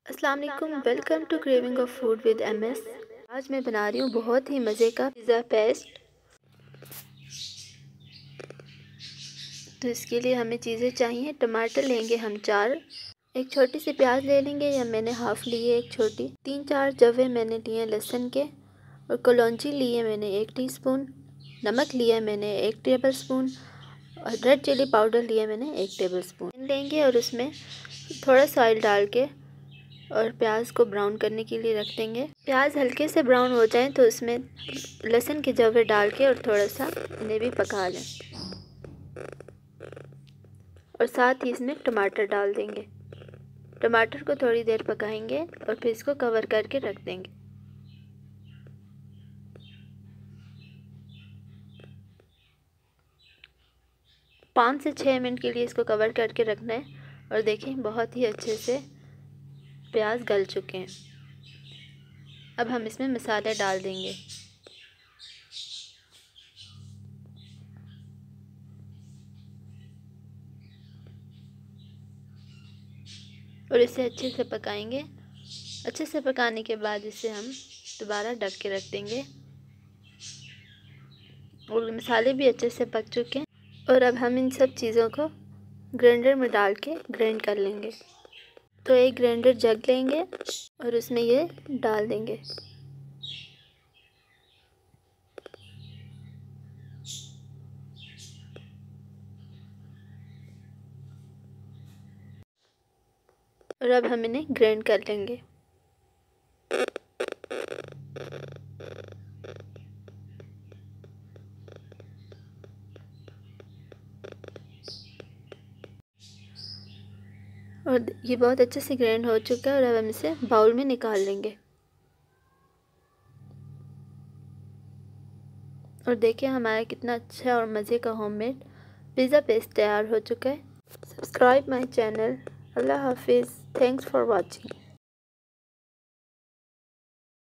अस्सलाम वालेकुम, welcome to craving of food with MS. आज मैं बना रही हूँ बहुत ही मज़े का पिज़्ज़ा पेस्ट। तो इसके लिए हमें चीज़ें चाहिए। टमाटर लेंगे हम 4, एक छोटी सी प्याज ले लेंगे या मैंने हाफ़ ली है एक छोटी, 3-4 जवे मैंने लिए लहसुन के, और कलौंजी ली है मैंने 1 टीस्पून, नमक लिया है मैंने 1 टेबल स्पून, और रेड चिली पाउडर लिया मैंने 1 टेबल स्पून लेंगे। और उसमें थोड़ा सा ऑयल डाल के और प्याज को ब्राउन करने के लिए रख देंगे। प्याज हल्के से ब्राउन हो जाए तो उसमें लहसुन के जवे डाल के और थोड़ा सा इन्हें भी पका लें, और साथ ही इसमें टमाटर डाल देंगे। टमाटर को थोड़ी देर पकाएंगे और फिर इसको कवर करके रख देंगे। पाँच से 6 मिनट के लिए इसको कवर करके रखना है। और देखें बहुत ही अच्छे से प्याज गल चुके हैं। अब हम इसमें मसाले डाल देंगे। और इसे अच्छे से पकाएंगे। अच्छे से पकाने के बाद इसे हम दोबारा ढक के रख देंगे। और मसाले भी अच्छे से पक चुके हैं। और अब हम इन सब चीज़ों को ग्राइंडर में डाल के ग्राइंड कर लेंगे। तो एक ग्राइंडर जग लेंगे और उसमें ये डाल देंगे। और अब हम इन्हें ग्राइंड कर लेंगे। और ये बहुत अच्छे से ग्राइंड हो चुका है। और अब हम इसे बाउल में निकाल लेंगे। और देखिए हमारा कितना अच्छा और मज़े का होममेड पिज़्ज़ा पेस्ट तैयार हो चुका है। Subscribe my channel. अल्लाह हाफिज़। Thanks for watching.